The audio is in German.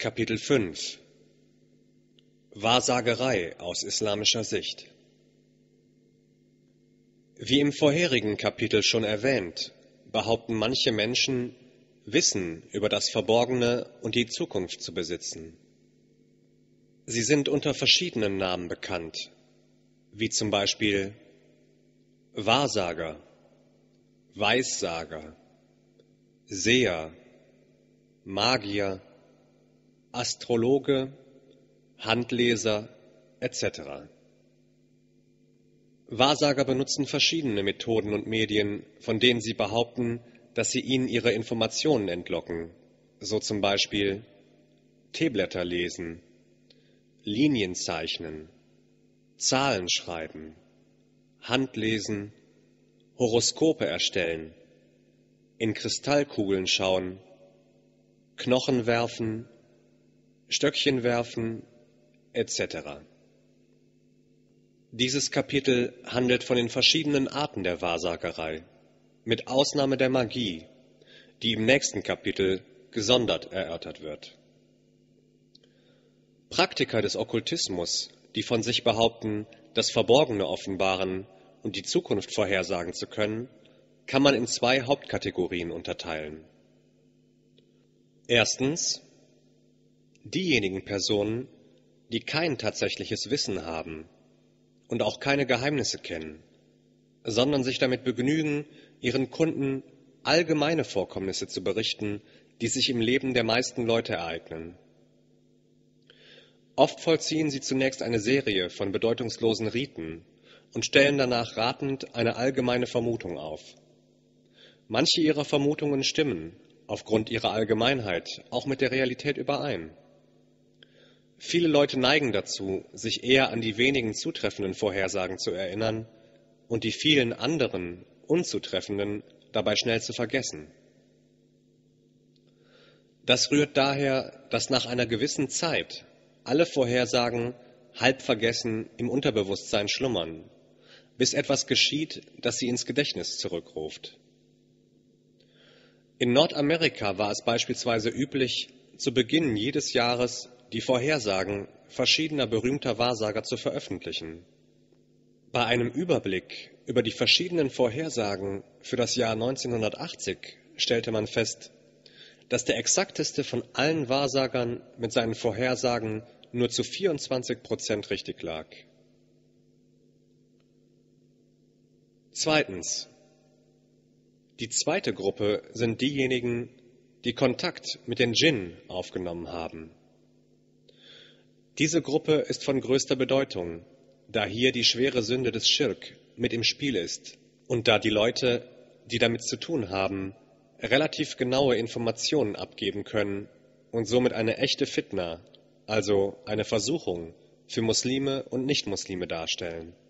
Kapitel 5 Wahrsagerei aus islamischer Sicht. Wie im vorherigen Kapitel schon erwähnt, behaupten manche Menschen, Wissen über das Verborgene und die Zukunft zu besitzen. Sie sind unter verschiedenen Namen bekannt, wie zum Beispiel Wahrsager, Weissager, Seher, Magier, Astrologe, Handleser etc. Wahrsager benutzen verschiedene Methoden und Medien, von denen sie behaupten, dass sie ihnen ihre Informationen entlocken, so zum Beispiel Teeblätter lesen, Linien zeichnen, Zahlen schreiben, Handlesen, Horoskope erstellen, in Kristallkugeln schauen, Knochen werfen, Stöckchen werfen, etc. Dieses Kapitel handelt von den verschiedenen Arten der Wahrsagerei, mit Ausnahme der Magie, die im nächsten Kapitel gesondert erörtert wird. Praktiker des Okkultismus, die von sich behaupten, das Verborgene offenbaren und die Zukunft vorhersagen zu können, kann man in zwei Hauptkategorien unterteilen. Erstens diejenigen Personen, die kein tatsächliches Wissen haben und auch keine Geheimnisse kennen, sondern sich damit begnügen, ihren Kunden allgemeine Vorkommnisse zu berichten, die sich im Leben der meisten Leute ereignen. Oft vollziehen sie zunächst eine Serie von bedeutungslosen Riten und stellen danach ratend eine allgemeine Vermutung auf. Manche ihrer Vermutungen stimmen, aufgrund ihrer Allgemeinheit, auch mit der Realität überein. Viele Leute neigen dazu, sich eher an die wenigen zutreffenden Vorhersagen zu erinnern und die vielen anderen, unzutreffenden dabei schnell zu vergessen. Das rührt daher, dass nach einer gewissen Zeit alle Vorhersagen halb vergessen im Unterbewusstsein schlummern, bis etwas geschieht, das sie ins Gedächtnis zurückruft. In Nordamerika war es beispielsweise üblich, zu Beginn jedes Jahres die Vorhersagen verschiedener berühmter Wahrsager zu veröffentlichen. Bei einem Überblick über die verschiedenen Vorhersagen für das Jahr 1980 stellte man fest, dass der exakteste von allen Wahrsagern mit seinen Vorhersagen nur zu 24% richtig lag. Zweitens. Die zweite Gruppe sind diejenigen, die Kontakt mit den Djinn aufgenommen haben. Diese Gruppe ist von größter Bedeutung, da hier die schwere Sünde des Schirk mit im Spiel ist und da die Leute, die damit zu tun haben, relativ genaue Informationen abgeben können und somit eine echte Fitna, also eine Versuchung, für Muslime und Nichtmuslime darstellen.